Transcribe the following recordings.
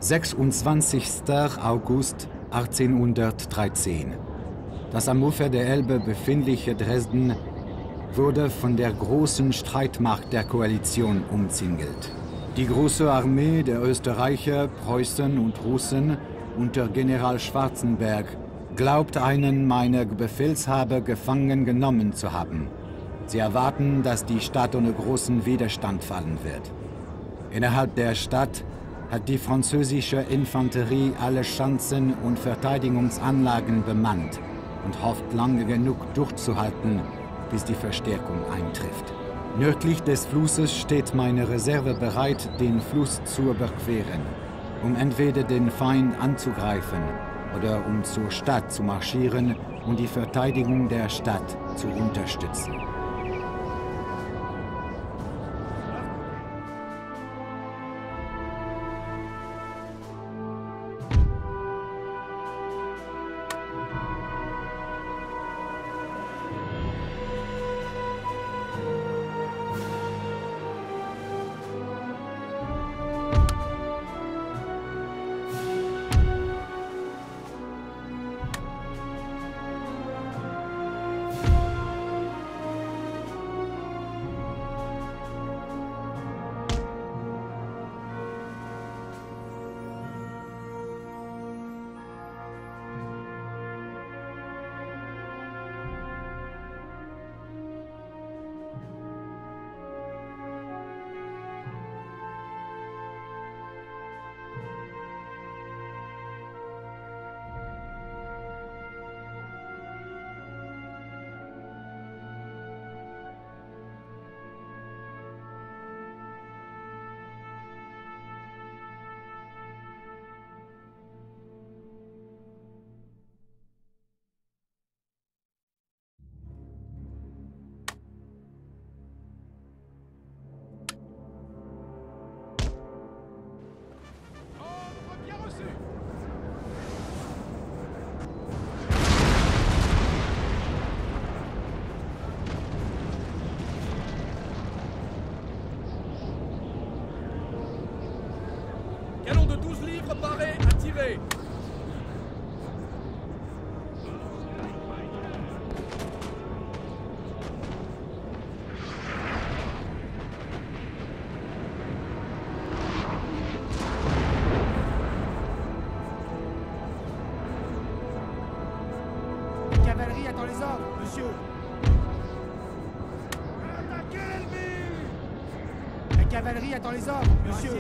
26. August 1813. Das am Ufer der Elbe befindliche Dresden wurde von der großen Streitmacht der Koalition umzingelt. Die große Armee der Österreicher, Preußen und Russen unter General Schwarzenberg glaubt einen meiner Befehlshaber gefangen genommen zu haben. Sie erwarten, dass die Stadt ohne großen Widerstand fallen wird. Innerhalb der Stadt hat die französische Infanterie alle Schanzen und Verteidigungsanlagen bemannt und hofft lange genug durchzuhalten, bis die Verstärkung eintrifft. Nördlich des Flusses steht meine Reserve bereit, den Fluss zu überqueren, um entweder den Feind anzugreifen oder um zur Stadt zu marschieren und die Verteidigung der Stadt zu unterstützen. Canon de 12 livres paré à tirer. La cavalerie attend les ordres, monsieur. Attaquez l'ennemi! La cavalerie attend les ordres, monsieur.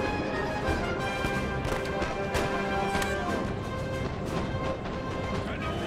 Canon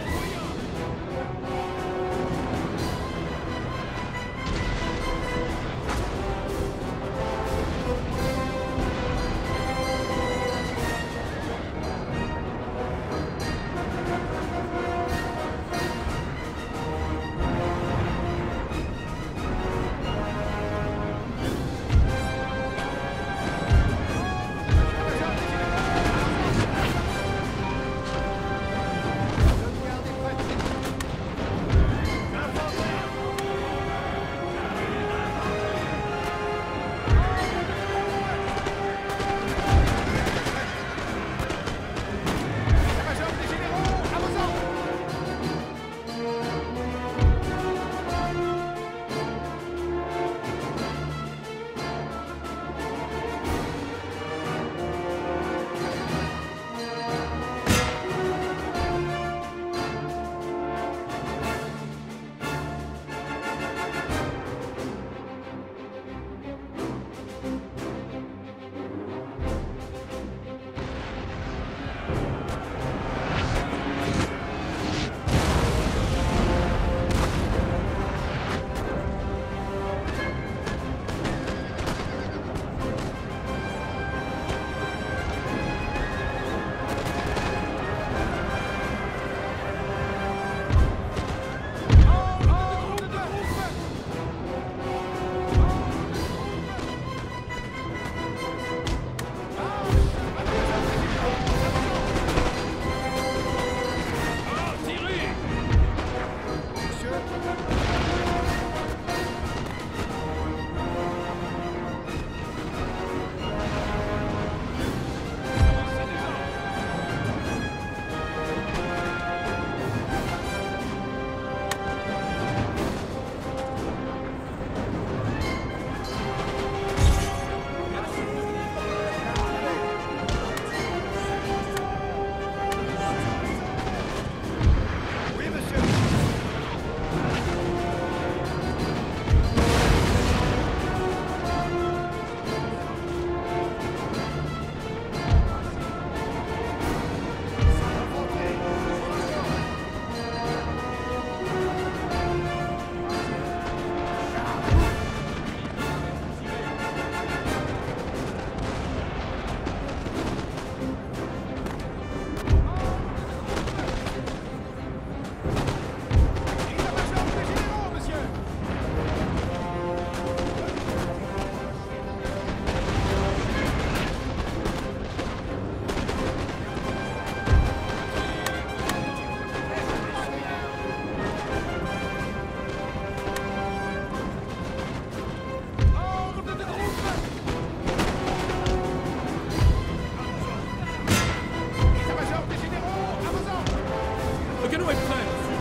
canon est prêt, monsieur.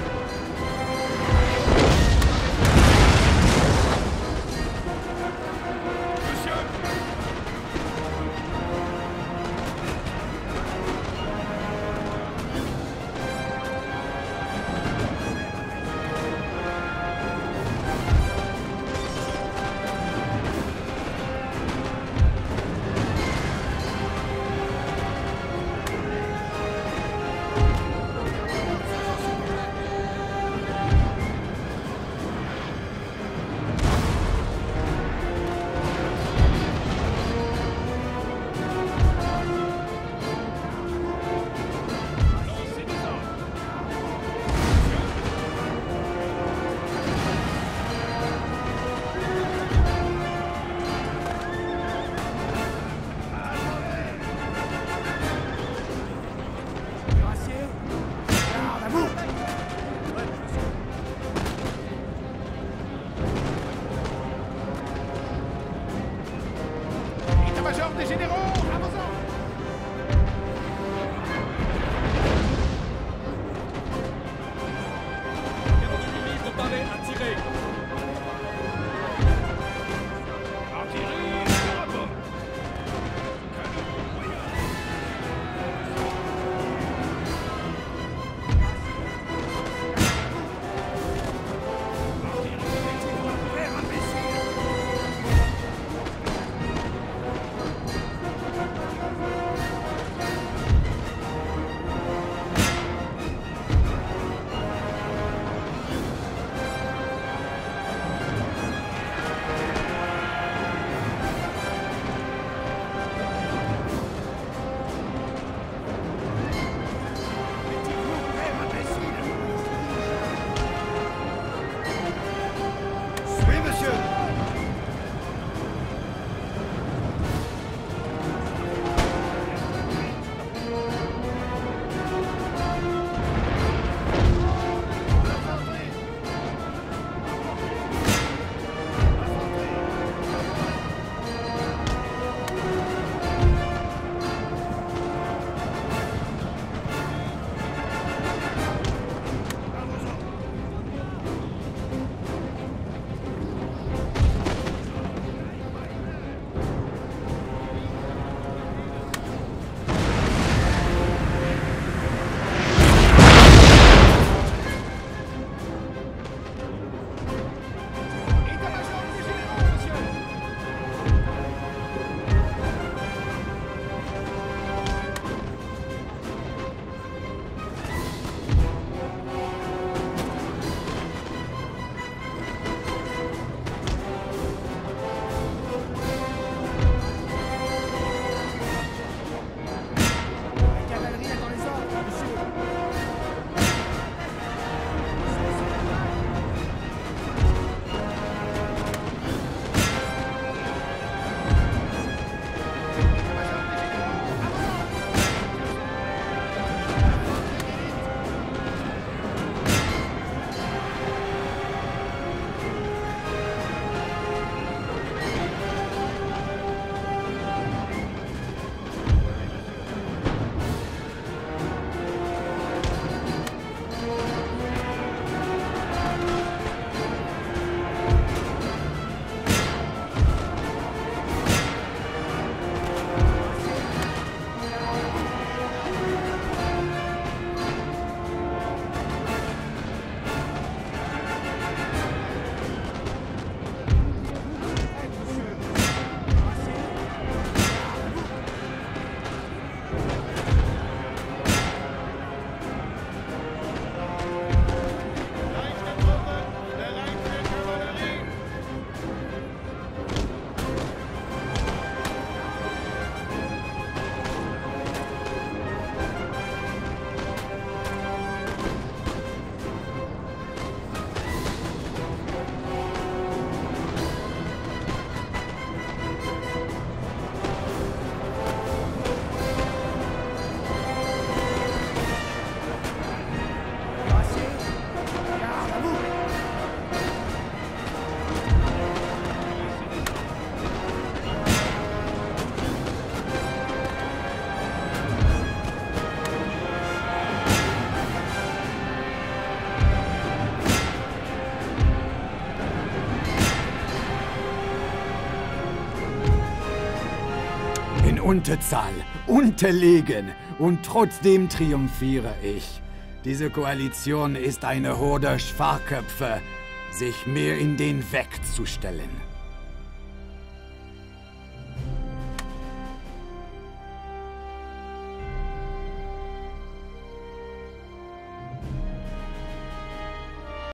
Unterzahl, unterlegen und trotzdem triumphiere ich. Diese Koalition ist eine Horde Schwachköpfe, sich mir in den Weg zu stellen.